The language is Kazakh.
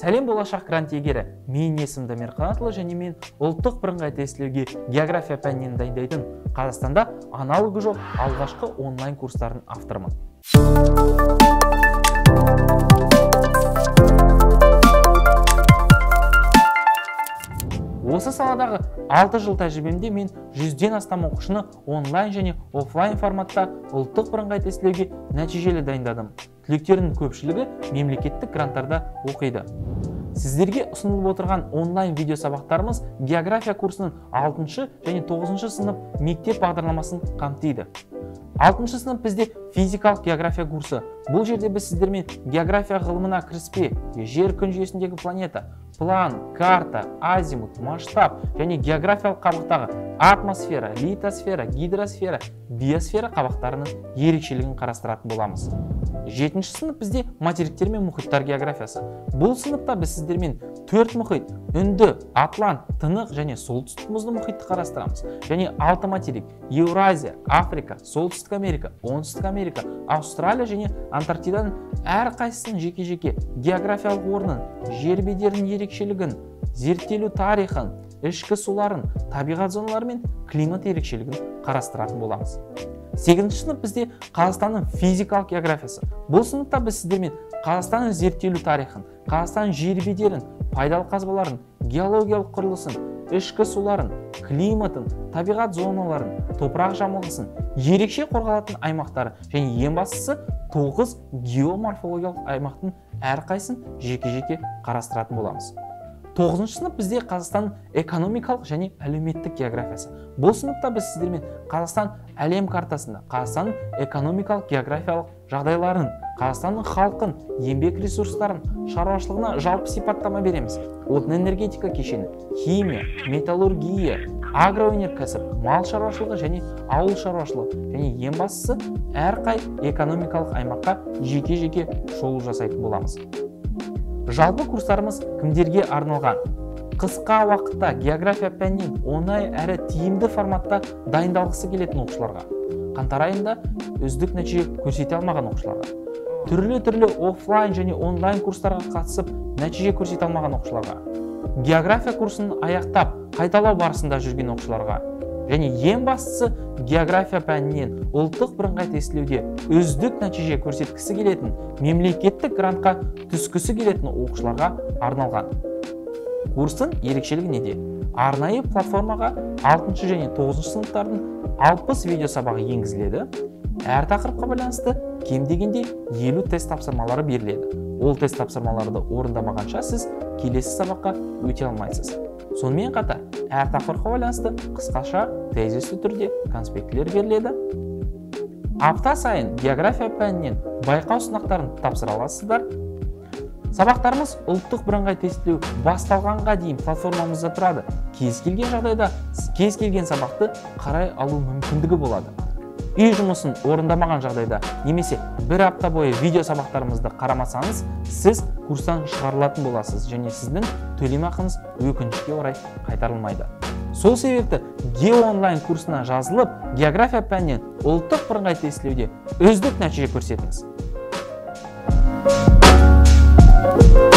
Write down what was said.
Сәлем болашақ грант иегері. Мен есімім Дамир Қанатұлы және мен ұлттық бірыңғай тестілеуге география пәнінен дайындайтын Қазақстанда аналогы жоқ алғашқы онлайн курстардың авторымын. Осы саладағы 6 жыл тәжірибемде мен 100-ден астам оқушыны онлайн және офлайн форматта ұлттық бірыңғай тестілеуге нәтижелі дайындадым. Түлектердің көпшілігі мемлекеттік гранттарда оқиды. Сіздерге ұсынылып отырған онлайн видео сабақтарымыз география курсының 6 және 9 сынып мектеп бағдарламасын қамтиды. 6 сынып бізде физикалық география курсы. Бұл жерде біз сіздермен география ғылымына кіріспе, жер күн жүйесіндегі планета, план, карта, азимут, масштаб және географиялық қабықтағы атмосфера, литосфера, гидросфера, биосфера қабықтарының ерекшелігін қарастыратын боламыз. 7 сынып бізде материктер мен мұхиттар географиясы. Бұл сыныпта біз сіздермен 4 мұхит, Үнді, Атлант, Тынық және Солтүстік мұзды мұхитты қарастырамыз. Және 6 материк, Еуразия, Африка, Солтүстік Америка, Оңтүстік Америка, Австралия және Антарктиданың әрқайсысының жеке-жеке географиялық орнын, жер бедерінің ерекшелігін, зерттелу тарихын, ішкі суларын, табиғат зоналары мен климат ерекшелігін қарастыратын боламыз. 8 сынып бізде Қазақстанның физикалық географиясы. Бұл сыныпта біз сіздермен Қазақстанның зерттелу тарихын, Қазақстанның жер бедерін, пайдалы қазбаларын, геологиялық құрылысын, ішкі суларын, климатын, табиғат зоналарын, топырақ жамылғысын, ерекше қорғалатын аймақтары және ең бастысы 9 геоморфологиялық аймақтың әрқайсысын жеке-жеке қарастыратын боламыз. 9 сынып бізде Қазақстанның экономикалық және әлеуметтік географиясы. Бұл сыныпта біз сіздермен Қазақстан әлем картасында Қазақстанның экономикалық географиялық жағдайларын, Қазақстанның халқын, еңбек ресурстарын, шаруашылығына жалпы сипаттама береміз. Отын энергетика кешені, химия, металлургия, агроөнеркәсіп, мал шаруашылығы және ауыл шаруашылығы және ең бастысы әрқай экономикалық аймаққа жеке-жеке шолу жасайтын боламыз. Жалпы курстарымыз кімдерге арналған? Қысқа уақытта география пәнінен оңай әрі тиімді форматта дайындалғысы келетін оқушыларға, қаңтар айында үздік нәтиже көрсете алмаған оқушыларға, түрлі офлайн және онлайн курстарға қатысып нәтиже көрсете алмаған оқушыларға, география курсын аяқтап қайталау барысында жүрген оқушыларға және ең бастысы география пәнінен ұлттық бірыңғай тестілеуде үздік нәтиже көрсеткісі келетін, мемлекеттік грантқа түскісі келетін оқушыларға арналған. Курстың ерекшелігі неде? Арнайы платформаға 6 және 9 сыныптардың 60 видео сабағы енгізіледі. Әр тақырыпқа байланысты кем дегенде 50 тест тапсырмалары беріледі. Ол тест тапсырмаларды орындамағанша сіз келесі сабаққа өте алмайсыз. Сонымен қатар, әр тақырыпқа байланысты қысқаша тезисті түрде конспектілер беріледі. Апта сайын география пәнінен байқау сынақтарын тапсыра аласыздар. Сабақтарымыз ұлттық бірыңғай тестілеу басталғанға дейін платформамызда тұрады. Кез келген жағдайда кез келген сабақты қарай алу мүмкіндігі болады. Үй жұмысын орындамаған жағдайда немесе бір апта бойы видео сабақтарымызды қарамасаңыз, сіз курстан шығарылатын боласыз және сіздің төлемақыңыз өкінішке орай қайтарылмайды. Сол себепті онлайн курсына жазылып, география пәнінен ұлттық бірыңғай тестілеуде үздік нәтиже көрсетіңіз.